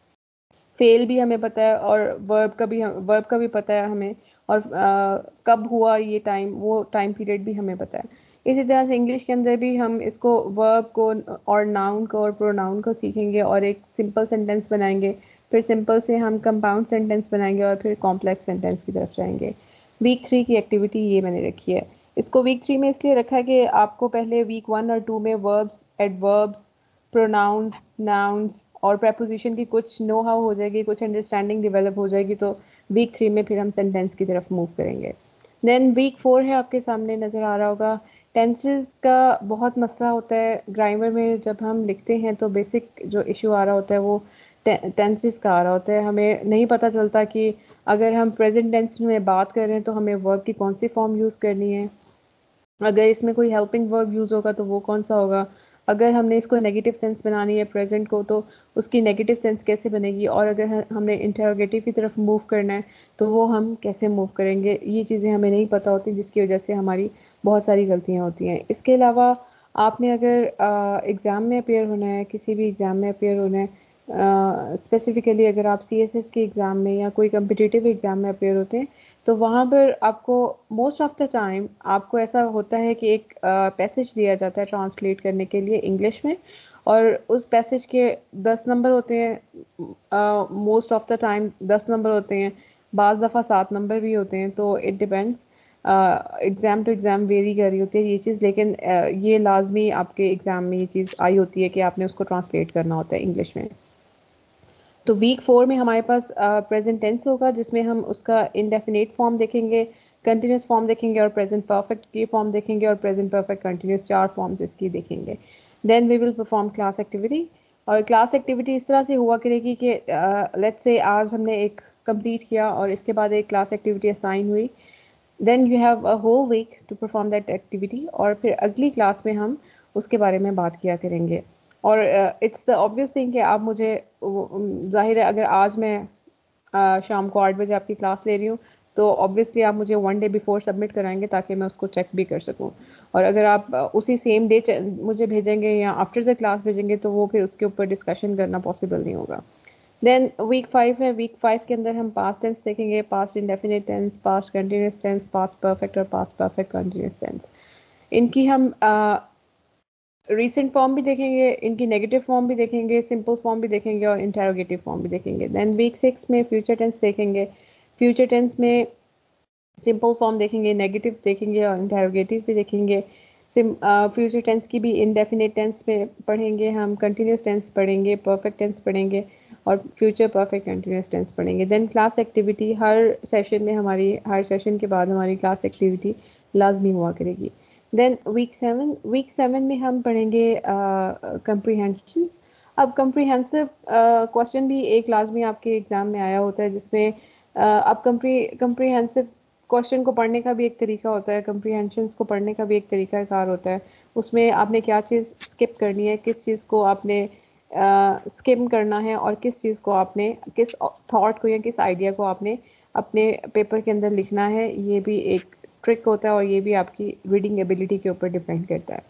फेल भी हमें पता है और वर्ब का भी पता है हमें, और कब हुआ ये टाइम, वो टाइम पीरियड भी हमें पता है। इसी तरह से इंग्लिश के अंदर भी हम इसको वर्ब को और नाउन को और प्रोनाउन को सीखेंगे और एक सिंपल सेंटेंस बनाएंगे, फिर सिंपल से हम कंपाउंड सेंटेंस बनाएंगे और फिर कॉम्प्लेक्स सेंटेंस की तरफ जाएंगे। वीक 3 की एक्टिविटी ये मैंने रखी है। इसको वीक 3 में इसलिए रखा है कि आपको पहले वीक 1 और 2 में वर्ब्स, एडवर्ब्स, प्रोनाउंस, नाउन्स और प्रेपोजिशन की कुछ नो हाउ हो जाएगी, कुछ अंडरस्टैंडिंग डेवलप हो जाएगी। तो वीक 3 में फिर हम सेंटेंस की तरफ मूव करेंगे। देन वीक 4 है, आपके सामने नज़र आ रहा होगा। टेंसेस का बहुत मसला होता है ग्रामर में, जब हम लिखते हैं तो बेसिक जो इशू आ रहा होता है वो टेंसेस का आ रहा होता है। हमें नहीं पता चलता कि अगर हम प्रेजेंट टेंस में बात कर रहे हैं तो हमें वर्ब की कौन सी फॉर्म यूज़ करनी है, अगर इसमें कोई हेल्पिंग वर्ब यूज़ होगा तो वो कौन सा होगा, अगर हमने इसको नेगेटिव सेंस बनानी है प्रेजेंट को तो उसकी नेगेटिव सेंस कैसे बनेगी, और अगर हमने इंटरोगेटिव की तरफ मूव करना है तो वो हम कैसे मूव करेंगे। ये चीज़ें हमें नहीं पता होती, जिसकी वजह से हमारी बहुत सारी गलतियाँ होती हैं। इसके अलावा आपने अगर एग्ज़ाम में अपेयर होना है, किसी भी एग्ज़ाम में अपेयर होना है, स्पेसिफ़िकली अगर आप CSS के एग्ज़ाम में या कोई कम्पिटिटिव एग्ज़ाम में अपेयर होते हैं तो वहाँ पर आपको मोस्ट ऑफ द टाइम आपको ऐसा होता है कि एक पैसेज दिया जाता है ट्रांसलेट करने के लिए इंग्लिश में, और उस पैसेज के 10 नंबर होते हैं, most of the time 10 number होते हैं, बाज़ दफ़ा 7 नंबर भी होते हैं। तो it depends, exam to exam vary कर रही होती है ये चीज़, लेकिन ये लाजमी आपके एग्ज़ाम में ये चीज़ आई होती है कि आपने उसको ट्रांसलेट करना होता है इंग्लिश में। तो वीक 4 में हमारे पास प्रेजेंट टेंस होगा जिसमें हम उसका इंडेफिनिट फॉर्म देखेंगे, कंटिन्यूस फॉर्म देखेंगे और प्रेजेंट परफेक्ट की फॉर्म देखेंगे और प्रेजेंट परफेक्ट कंटिन्यूस, 4 फॉर्म्स इसकी देखेंगे। Then we will perform class activity, और क्लास एक्टिविटी इस तरह से हुआ करेगी कि लेट्स से आज हमने एक कंप्लीट किया और इसके बाद एक क्लास एक्टिविटी असाइन हुई। Then you have a whole week to perform that activity, और फिर अगली क्लास में हम उसके बारे में बात किया करेंगे। और इट्स द ऑब्वियस थिंग कि आप मुझे जाहिर है अगर आज मैं शाम को 8 बजे आपकी क्लास ले रही हूँ तो ऑब्वियसली आप मुझे 1 डे बिफोर सबमिट कराएंगे ताकि मैं उसको चेक भी कर सकूँ। और अगर आप उसी सेम डे मुझे भेजेंगे या आफ्टर द क्लास भेजेंगे तो वो फिर उसके ऊपर डिस्कशन करना पॉसिबल नहीं होगा। देन वीक 5 है, वीक 5 के अंदर हम पास्ट टेंस देखेंगे, past indefinite tense, past continuous tense, past perfect और पास्ट परफेक्ट कंटिन्यूस टेंस। इनकी हम रीसेंट फॉर्म भी देखेंगे, इनकी नेगेटिव फॉर्म भी देखेंगे, सिंपल फॉर्म भी देखेंगे और इंटेरोगेटिव फॉर्म भी देखेंगे। देन वीक 6 में फ्यूचर टेंस देखेंगे, फ्यूचर टेंस में सिंपल फॉर्म देखेंगे, नेगेटिव देखेंगे और इंटेरोगेटिव भी देखेंगे। फ्यूचर टेंस की भी इंडेफिनिट टेंस में पढ़ेंगे हम, कंटिन्यूस टेंस पढ़ेंगे, परफेक्ट टेंस पढ़ेंगे और फ्यूचर परफेक्ट कंटिन्यूस टेंस पढ़ेंगे। देन क्लास एक्टिविटी, हर सेशन में हमारी, हर सेशन के बाद हमारी क्लास एक्टिविटी लाजमी हुआ करेगी। देन वीक 7 में हम पढ़ेंगे कंप्रीहेंशंस। अब कंप्रीहेंसिव क्वेश्चन भी एक लाजमी आपके एग्ज़ाम में आया होता है, जिसमें अब कंप्रीहेंसिव क्वेश्चन को पढ़ने का भी एक तरीका होता है, कंप्रीहेंशंस को पढ़ने का भी एक तरीका कार होता है। उसमें आपने क्या चीज़ स्किप करनी है, किस चीज़ को आपने स्किम करना है और किस चीज़ को आपने, किस थॉट को या किस आइडिया को आपने अपने पेपर के अंदर लिखना है, ये भी एक ट्रिक होता है और ये भी आपकी रीडिंग एबिलिटी के ऊपर डिपेंड करता है।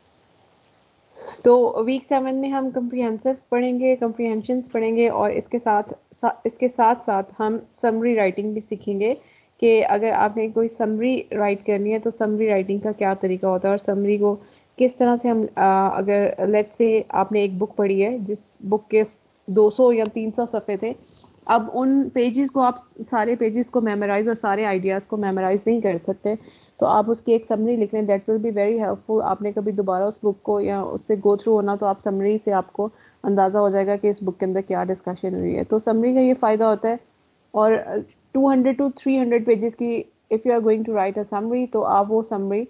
तो वीक 7 में हम कंप्रीहेंसिव पढ़ेंगे, कंप्रीहेंशंस पढ़ेंगे और इसके साथ साथ हम समरी राइटिंग भी सीखेंगे कि अगर आपने कोई समरी राइट करनी है तो समरी राइटिंग का क्या तरीका होता है और समरी को किस तरह से हम अगर लेट्स से आपने एक बुक पढ़ी है जिस बुक के 200 या 300 सफ़े थे, अब उन पेजेस को आप सारे पेजेस को मेमोराइज और सारे आइडियाज़ को मेमोराइज नहीं कर सकते, तो आप उसकी एक समरी लिख लें, that will be very helpful. आपने कभी दोबारा उस बुक को या उससे गो थ्रू होना तो आप समरी से आपको अंदाज़ा हो जाएगा कि इस बुक के अंदर क्या डिस्कशन हुई है। तो समरी का ये फ़ायदा होता है। और 200 to 300 पेजेस की if you are going to write a summary, तो आप वो समरी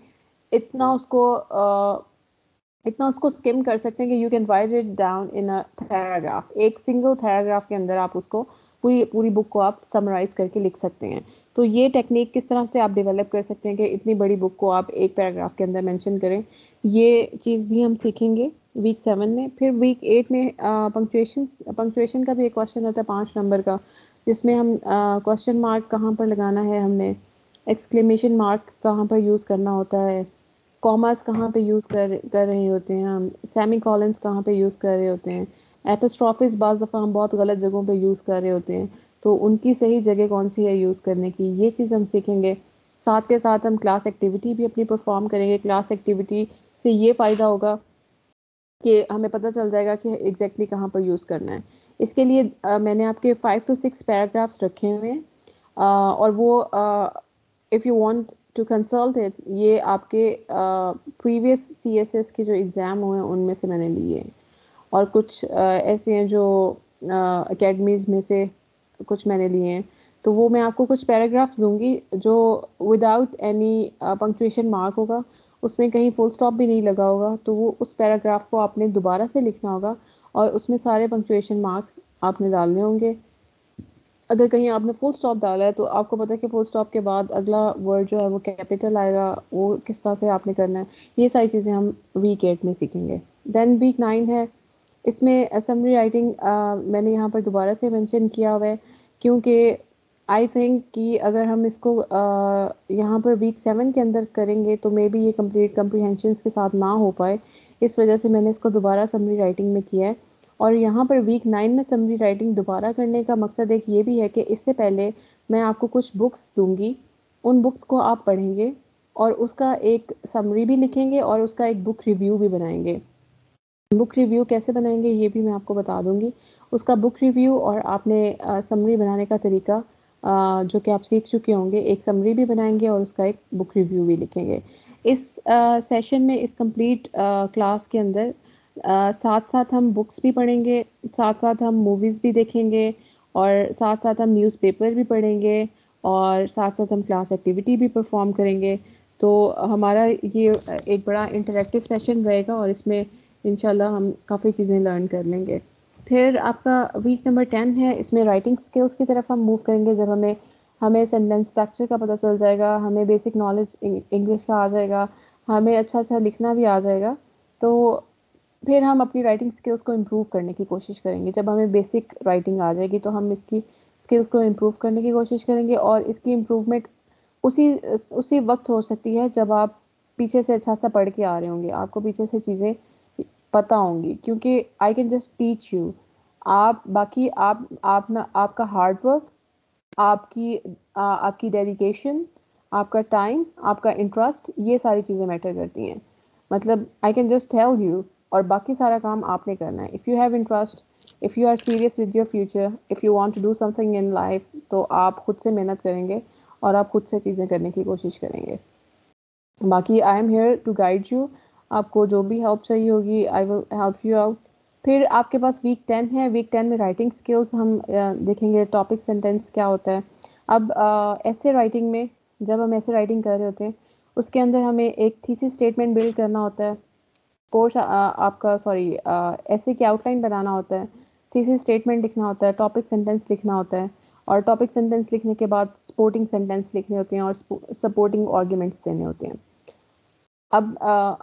इतना उसको स्किम कर सकते हैं कि you can write it down in a paragraph. एक सिंगल पैराग्राफ के अंदर आप उसको पूरी बुक को आप समराइज करके लिख सकते हैं। तो ये टेक्निक किस तरह से आप डेवलप कर सकते हैं कि इतनी बड़ी बुक को आप एक पैराग्राफ के अंदर मेंशन करें, ये चीज़ भी हम सीखेंगे वीक 7 में। फिर वीक 8 में पंक्चुएशन का भी एक क्वेश्चन होता है 5 नंबर का, जिसमें हम क्वेश्चन मार्क कहाँ पर लगाना है, हमने एक्सक्लेमेशन मार्क कहाँ पर यूज़ करना होता है, कॉमास कहाँ पे यूज़ कर रहे होते हैं हम, सेमी कॉलन्स कहाँ पे यूज़ कर रहे होते हैं, एपिस्ट्रॉफिस बाज़ दफ़ा हम बहुत गलत जगहों पे यूज़ कर रहे होते हैं, तो उनकी सही जगह कौन सी है यूज़ करने की, ये चीज़ हम सीखेंगे। साथ के साथ हम क्लास एक्टिविटी भी अपनी परफॉर्म करेंगे। क्लास एक्टिविटी से ये फ़ायदा होगा कि हमें पता चल जाएगा कि एग्जैक्टली कहाँ पर यूज़ करना है। इसके लिए मैंने आपके 5 to 6 पैराग्राफ्स रखे हुए हैं, और वो if you want to consult it, ये आपके प्रीवियस CSS के जो एग्ज़ाम हुए हैं उनमें से मैंने लिए हैं, और कुछ ऐसे हैं जो अकेडमीज़ में से कुछ मैंने लिए हैं। तो वो मैं आपको कुछ पैराग्राफ्स दूंगी जो विदाउट एनी पंक्चुएशन मार्क होगा, उसमें कहीं फुल स्टॉप भी नहीं लगा होगा, तो वो उस पैराग्राफ को आपने दोबारा से लिखना होगा और उसमें सारे पंक्चुएशन मार्क्स आपने डालने होंगे। अगर कहीं आपने फुल स्टॉप डाला है तो आपको पता है कि फुल स्टॉप के बाद अगला वर्ड जो है वो कैपिटल आएगा, वो किस तरह से आपने करना है। ये सारी चीज़ें हम वीक 8 में सीखेंगे। देन वीक 9 है, इसमें समरी राइटिंग मैंने यहाँ पर दोबारा से मेंशन किया हुआ है क्योंकि आई थिंक कि अगर हम इसको यहाँ पर वीक 7 के अंदर करेंगे तो मे बी ये कंप्लीट कंप्रीहेंशंस के साथ ना हो पाए, इस वजह से मैंने इसको दोबारा समरी राइटिंग में किया है। और यहाँ पर वीक 9 में समरी राइटिंग दोबारा करने का मकसद एक ये भी है कि इससे पहले मैं आपको कुछ बुक्स दूंगी, उन बुक्स को आप पढ़ेंगे और उसका एक समरी भी लिखेंगे और उसका एक बुक रिव्यू भी बनाएंगे। बुक रिव्यू कैसे बनाएंगे ये भी मैं आपको बता दूंगी। उसका बुक रिव्यू और आपने समरी बनाने का तरीका जो कि आप सीख चुके होंगे, एक समरी भी बनाएंगे और उसका एक बुक रिव्यू भी लिखेंगे। इस सेशन में, इस कंप्लीट क्लास के अंदर साथ साथ हम बुक्स भी पढ़ेंगे, साथ साथ हम मूवीज़ भी देखेंगे और साथ साथ हम न्यूज़पेपर भी पढ़ेंगे और साथ साथ हम क्लास एक्टिविटी भी परफॉर्म करेंगे। तो हमारा ये एक बड़ा इंटरेक्टिव सेशन रहेगा और इसमें इंशाल्लाह हम काफ़ी चीज़ें लर्न कर लेंगे। फिर आपका वीक नंबर 10 है, इसमें राइटिंग स्किल्स की तरफ हम मूव करेंगे, जब हमें हमें सेंटेंस स्ट्रक्चर का पता चल जाएगा, हमें बेसिक नॉलेज इंग्लिश का आ जाएगा, हमें अच्छा सा लिखना भी आ जाएगा। तो फिर हम अपनी राइटिंग स्किल्स को इम्प्रूव करने की कोशिश करेंगे। जब हमें बेसिक राइटिंग आ जाएगी तो हम इसकी स्किल्स को इम्प्रूव करने की कोशिश करेंगे, और इसकी इम्प्रूवमेंट उसी उसी वक्त हो सकती है जब आप पीछे से अच्छा सा पढ़ के आ रहे होंगे, आपको पीछे से चीज़ें पता होंगी, क्योंकि I can just teach you. आप बाकी आप ना, आपका हार्ड वर्क, आपकी आपकी डेडिकेशन, आपका टाइम, आपका इंटरेस्ट, ये सारी चीज़ें मैटर करती हैं। मतलब I can just tell you, और बाकी सारा काम आपने करना है। If you have interest, if you are serious with your future, if you want to do something in life, तो आप खुद से मेहनत करेंगे और आप खुद से चीज़ें करने की कोशिश करेंगे। बाकी I am here to guide you. आपको जो भी हेल्प चाहिए होगी, I will help you out. फिर आपके पास वीक 10 है। वीक 10 में राइटिंग स्किल्स हम देखेंगे, टॉपिक सेंटेंस क्या होता है। अब ऐसे राइटिंग में, जब हम ऐसे राइटिंग कर रहे होते हैं, उसके अंदर हमें एक थीसिस स्टेटमेंट बिल्ड करना होता है। कोर्स आपका सॉरी ऐसे की आउटलाइन बनाना होता है, थीसिस स्टेटमेंट लिखना होता है, टॉपिक सेंटेंस लिखना होता है, और टॉपिक सेंटेंस लिखने के बाद सपोर्टिंग सेंटेंस लिखने होते हैं और सपोर्टिंग आर्ग्यूमेंट्स देने होते हैं। अब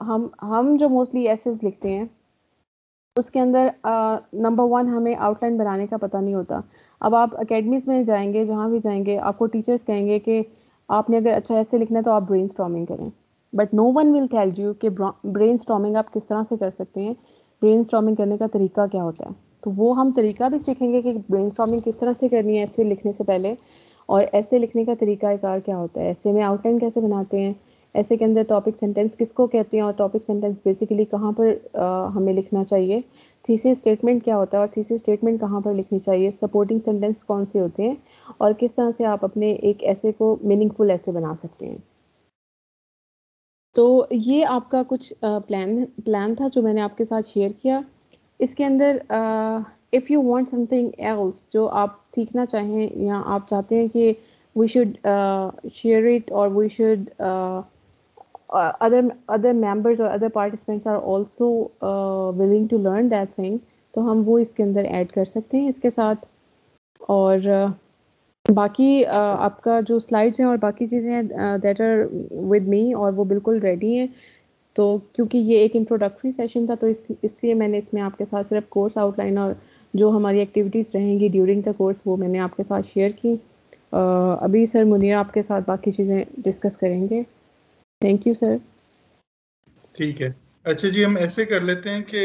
हम जो मोस्टली एसेस लिखते हैं, उसके अंदर नंबर 1 हमें आउटलाइन बनाने का पता नहीं होता। अब आप अकेडमीज़ में जाएंगे, जहाँ भी जाएंगे, आपको टीचर्स कहेंगे कि आपने अगर अच्छा ऐसे लिखना है तो आप ब्रेनस्टॉर्मिंग करें, but no one will tell you कि ब्रेनस्टॉर्मिंग आप किस तरह से कर सकते हैं, ब्रेनस्टॉर्मिंग करने का तरीका क्या होता है। तो वो हम तरीका भी सीखेंगे कि ब्रेनस्टॉर्मिंग किस तरह से करनी है ऐसे लिखने से पहले, और ऐसे लिखने का तरीकाकार क्या होता है, ऐसे में आउटलाइन कैसे बनाते हैं, ऐसे के अंदर टॉपिक सेंटेंस किसको कहते हैं, और टॉपिक सेंटेंस बेसिकली कहाँ पर हमें लिखना चाहिए, थीसिस स्टेटमेंट क्या होता है और थीसिस स्टेटमेंट कहाँ पर लिखनी चाहिए, सपोर्टिंग सेंटेंस कौन से होते हैं, और किस तरह से आप अपने एक ऐसे को मीनिंगफुल ऐसे बना सकते हैं। तो ये आपका कुछ प्लान था जो मैंने आपके साथ शेयर किया। इसके अंदर if you want something else जो आप सीखना चाहें, या आप चाहते हैं कि वी शुड शेयर इट, और we should other members or other participants are also willing to learn that thing, तो हम वो इसके अंदर ऐड कर सकते हैं इसके साथ। और बाकी आपका जो स्लाइड्स हैं और बाकी चीज़ें हैं दैट आर विद मी, और वो बिल्कुल रेडी हैं। तो क्योंकि ये एक इंट्रोडक्टरी सेशन था, तो इसलिए मैंने इसमें आपके साथ सिर्फ कोर्स आउटलाइन और जो हमारी एक्टिविटीज़ रहेंगी ड्यूरिंग द कोर्स वो मैंने आपके साथ शेयर की। अभी सर मुनीर आपके साथ बाकी चीज़ें डिस्कस करेंगे। Thank you sir. ठीक है, अच्छा जी, हम ऐसे कर लेते हैं कि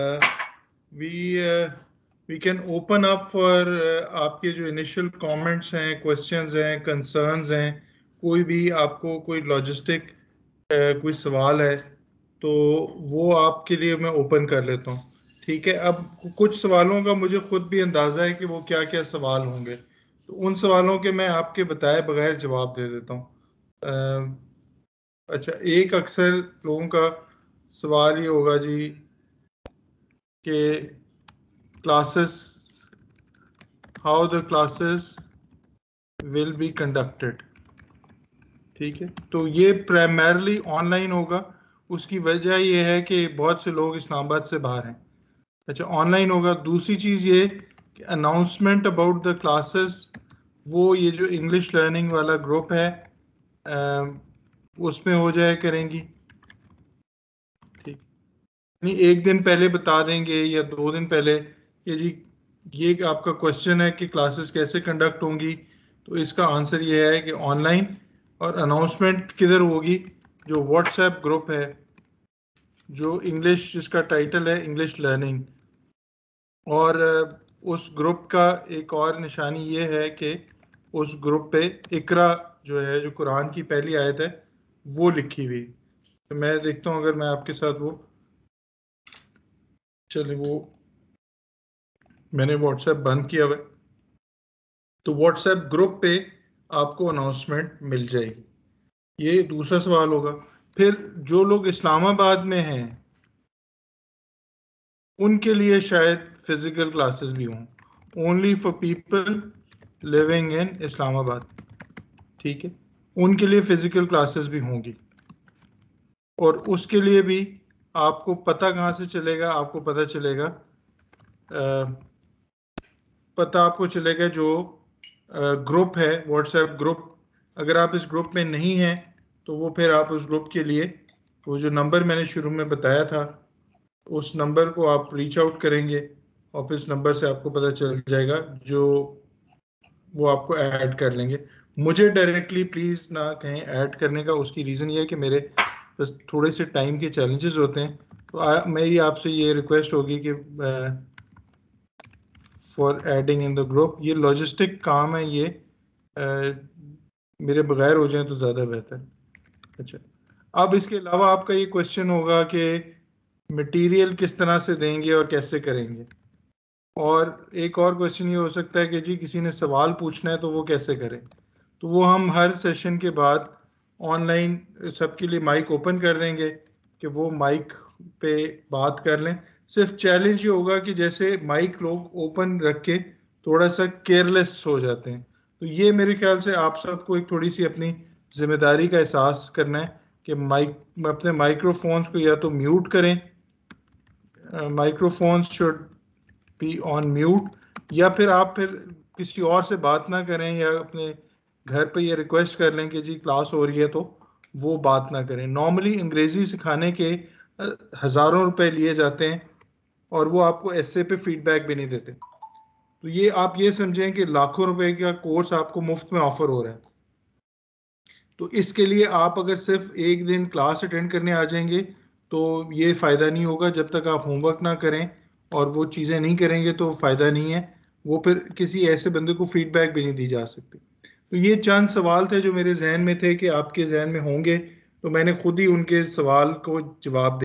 we can open up for आपके जो इनिशियल कमेंट्स हैं, क्वेश्चंस हैं, कंसर्न्स हैं, कोई भी आपको कोई लॉजिस्टिक कोई सवाल है तो वो आपके लिए मैं ओपन कर लेता हूँ। ठीक है, अब कुछ सवालों का मुझे खुद भी अंदाज़ा है कि वो क्या क्या सवाल होंगे, तो उन सवालों के मैं आपके बताए बगैर जवाब दे देता हूँ। अच्छा, एक अक्सर लोगों का सवाल ये होगा जी कि classes, how the classes will be conducted. ठीक है, तो ये प्राइमरली ऑनलाइन होगा। उसकी वजह ये है कि बहुत से लोग इस्लामाबाद से बाहर हैं। अच्छा, ऑनलाइन होगा। दूसरी चीज़ ये कि अनाउंसमेंट अबाउट द क्लासेस, वो ये जो इंग्लिश लर्निंग वाला ग्रुप है उसमें हो जाए करेंगी। ठीक, नहीं एक दिन पहले बता देंगे या 2 दिन पहले कि जी ये आपका क्वेश्चन है कि क्लासेस कैसे कंडक्ट होंगी, तो इसका आंसर ये है कि ऑनलाइन। और अनाउंसमेंट किधर होगी? जो व्हाट्सएप ग्रुप है, जो इंग्लिश, जिसका टाइटल है इंग्लिश लर्निंग, और उस ग्रुप का एक और निशानी ये है कि उस ग्रुप पे इकरा जो है, जो कुरान की पहली आयत है, वो लिखी हुई। तो मैं देखता हूँ अगर मैं आपके साथ वो, चलिए वो मैंने व्हाट्सएप बंद किया हुआ है, तो व्हाट्सएप ग्रुप पे आपको अनाउंसमेंट मिल जाएगी। ये दूसरा सवाल होगा। फिर जो लोग इस्लामाबाद में हैं उनके लिए शायद फिजिकल क्लासेस भी हों, only for people living in Islamabad. ठीक है, उनके लिए फिजिकल क्लासेस भी होंगी। और उसके लिए भी आपको पता कहाँ से चलेगा? आपको पता चलेगा, पता आपको चलेगा जो ग्रुप है, व्हाट्सएप ग्रुप। अगर आप इस ग्रुप में नहीं हैं तो वो फिर आप उस ग्रुप के लिए वो जो नंबर मैंने शुरू में बताया था उस नंबर को आप रीच आउट करेंगे, ऑफिस नंबर से आपको पता चल जाएगा, जो वो आपको ऐड कर लेंगे। मुझे डायरेक्टली प्लीज़ ना कहें ऐड करने का, उसकी रीज़न ये है कि मेरे बस थोड़े से टाइम के चैलेंजेस होते हैं। तो मेरी आपसे ये रिक्वेस्ट होगी कि for adding in the group, ये लॉजिस्टिक काम है, ये मेरे बगैर हो जाए तो ज़्यादा बेहतर। अच्छा, अब इसके अलावा आपका ये क्वेश्चन होगा कि मटेरियल किस तरह से देंगे और कैसे करेंगे, और एक और क्वेश्चन ये हो सकता है कि जी किसी ने सवाल पूछना है तो वो कैसे करें। तो वो हम हर सेशन के बाद ऑनलाइन सबके लिए माइक ओपन कर देंगे कि वो माइक पे बात कर लें। सिर्फ चैलेंज ये होगा कि जैसे माइक लोग ओपन रख के थोड़ा सा केयरलेस हो जाते हैं, तो ये मेरे ख्याल से आप सबको एक थोड़ी सी अपनी जिम्मेदारी का एहसास करना है कि अपने माइक्रोफोन्स को या तो म्यूट करें, microphones should be on mute, या फिर आप फिर किसी और से बात ना करें, या अपने घर पे ये रिक्वेस्ट कर लें कि जी क्लास हो रही है तो वो बात ना करें। नॉर्मली अंग्रेजी सिखाने के हज़ारों रुपए लिए जाते हैं और वो आपको ऐसे पे फीडबैक भी नहीं देते। तो ये आप ये समझें कि लाखों रुपए का कोर्स आपको मुफ्त में ऑफर हो रहा है। तो इसके लिए आप अगर सिर्फ एक दिन क्लास अटेंड करने आ जाएंगे तो ये फ़ायदा नहीं होगा। जब तक आप होमवर्क ना करें और वो चीज़ें नहीं करेंगे तो फ़ायदा नहीं है, वो फिर किसी ऐसे बंदे को फीडबैक भी नहीं दी जा सकती। तो ये चंद सवाल थे जो मेरे जहन में थे कि आपके जहन में होंगे, तो मैंने खुद ही उनके सवाल को जवाब